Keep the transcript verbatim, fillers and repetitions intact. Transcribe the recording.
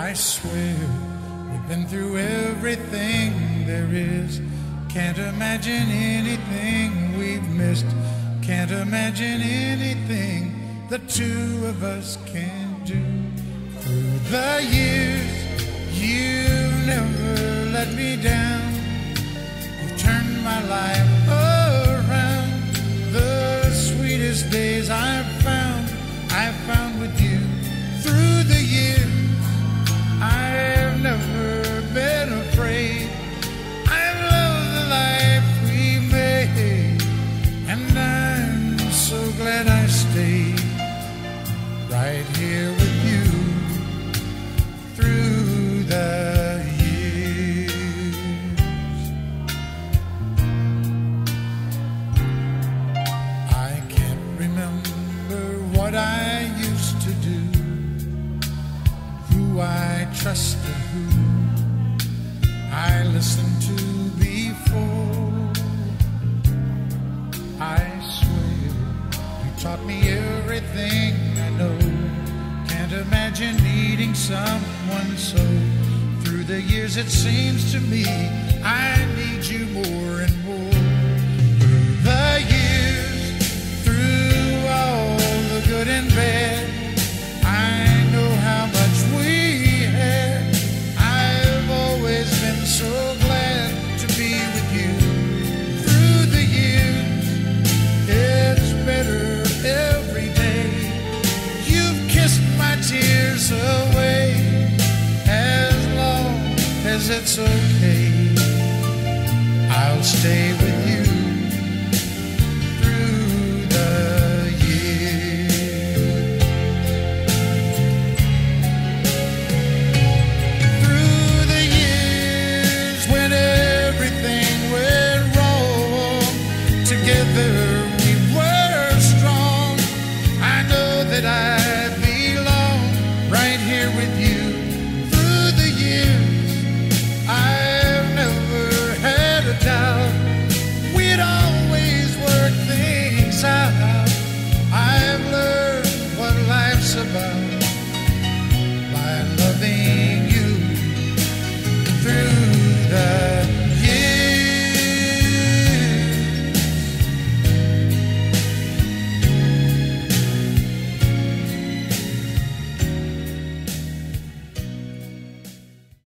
I swear we've been through everything there is. Can't imagine anything we've missed. Can't imagine anything the two of us can do. Through the years, you've never let me down. You've turned my life around. The sweetest days I've found, I've found with you. Through the years, I've never been afraid. I've loved the life we made, and I'm so glad I stayed right here with you through the years. I can't remember what I used to do, who I trusted, who I listened to before. I swear you taught me everything I know. Can't imagine needing someone so. Through the years it seems to me I need you more and more. Through the years, through all the good and bad, I know how much we had. I've always been so glad to be with you. Through the years, it's better every day. You've kissed my tears away. As long as it's okay, I'll stay with you.